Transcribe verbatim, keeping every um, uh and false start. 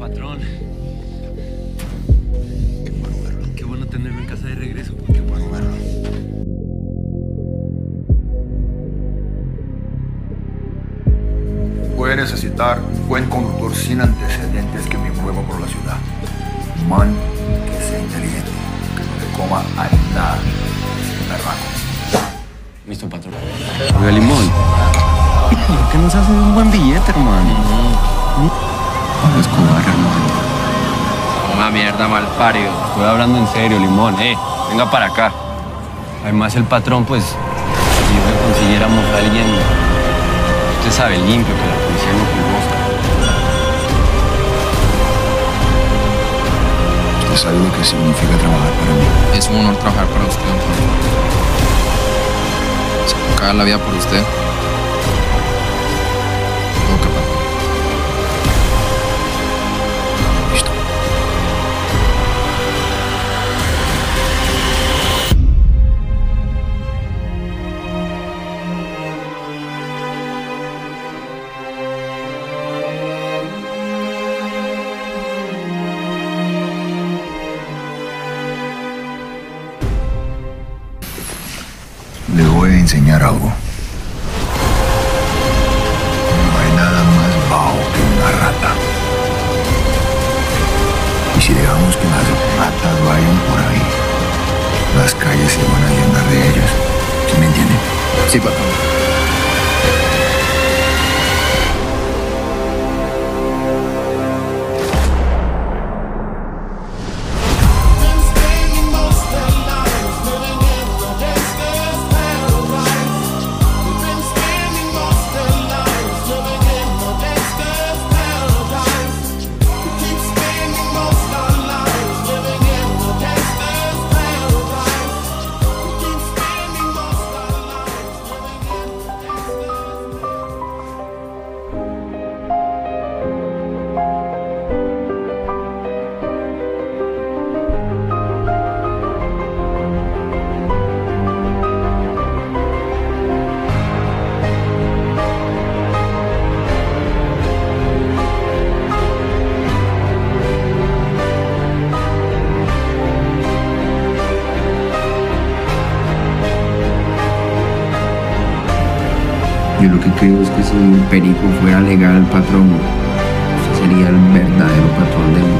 patrón. Qué bueno verlo. Qué bueno tenerlo en casa de regreso. Qué bueno verlo. Voy a necesitar un buen conductor sin antecedentes que me mueva por la ciudad. Un man que sea inteligente, que no le coma a nada. Un berraco. Listo, patrón. Oiga, Limón. ¿Por qué no se hace un buen billete, hermano? Pablo Escobar, hermano. Una mierda, mal parido. Estoy hablando en serio, Limón. Eh, venga para acá. Además, el patrón, pues, si yo consiguiéramos a alguien, usted sabe, limpio, que la policía no conozca. Usted sabe lo que significa trabajar para mí. Es un honor trabajar para usted, don Pablo. Se puede cagar la vida por usted. Todo capaz. Listo. Le voy a enseñar algo. No hay nada más bajo que una rata. Y si dejamos que las ratas vayan por ahí, las calles se van a llenar de ellas. ¿Sí me entienden? Sí, patrón. Yo lo que creo es que si Perico fuera legal, patrón, usted sería el verdadero patrón del mundo.